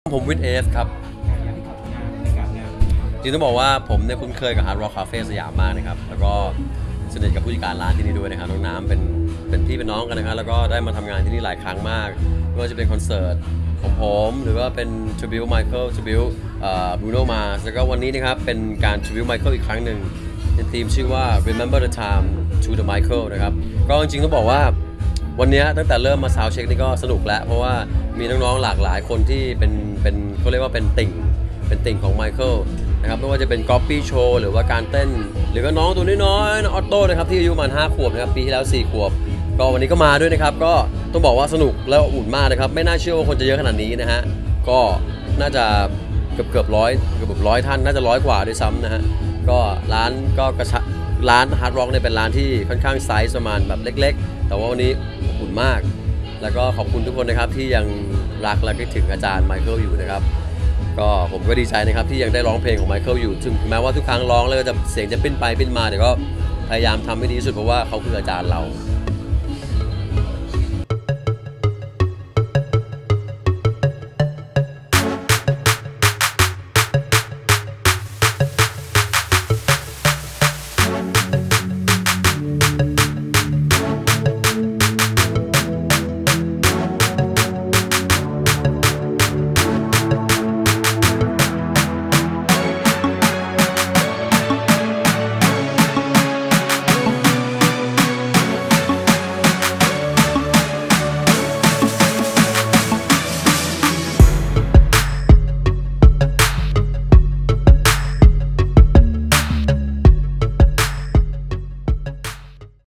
ผมวินเอฟครับจริงต้องบอกว่าผมเนี่ยคุ้นเคยกับ Hard Rock Cafe สยามมากนะครับแล้วก็สนิทกับผู้จัดการร้านที่นี่ด้วยนะครับน้องน้ำเป็นพี่เป็นน้องกันนะครับแล้วก็ได้มาทำงานที่นี่หลายครั้งมากไม่ว่าจะเป็นคอนเสิร์ตของผมหรือว่าเป็น Tribute Michael Tribute Bruno Mars แล้วก็วันนี้นะครับเป็นการ Tribute Michael อีกครั้งหนึ่งเป็นธีมชื่อว่า Remember the Time to the Michael นะครับก็จริงๆต้องบอกว่าวันนี้ตั้งแต่เริ่มมาซาวด์เช็คนี่ก็สนุกแล้วเพราะว่ามีน้องๆหลากหลายคนที่เป็นเขาเรียกว่าเป็นติ่งของไมเคิลนะครับไม่ว่าจะเป็นก๊อปปี้โชว์หรือว่าการเต้นหรือก็น้องตัวน้อยๆน้องออโต้นะครับที่อายุประมาณ5 ขวบนะครับปีที่แล้ว4 ขวบก็วันนี้ก็มาด้วยนะครับก็ต้องบอกว่าสนุกแล้วอุ่นมากนะครับไม่น่าเชื่อว่าคนจะเยอะขนาดนี้นะฮะก็น่าจะเกือบร้อยท่านน่าจะ100 กว่าด้วยซ้ำนะฮะก็ร้านก็กระชับร้านฮาร์ดร็อกเนี่ยเป็นร้านที่ค่อนข้างไซส์ประมาณแบบเล็กๆแต่ว่าวันนี้อุ่นมากแล้วก็ขอบคุณทุกคนนะครับที่ยังรักและคิดถึงอาจารย์ไมเคิลอยู่นะครับก็ผมก็ดีใจนะครับที่ยังได้ร้องเพลงของไมเคิลอยู่ถึงแม้ว่าทุกครั้งร้องแล้วจะเสียงจะปิ้นไปปิ้นมาเดี๋ยวก็พยายามทำให้ดีที่สุดเพราะว่าเขาคืออาจารย์เรา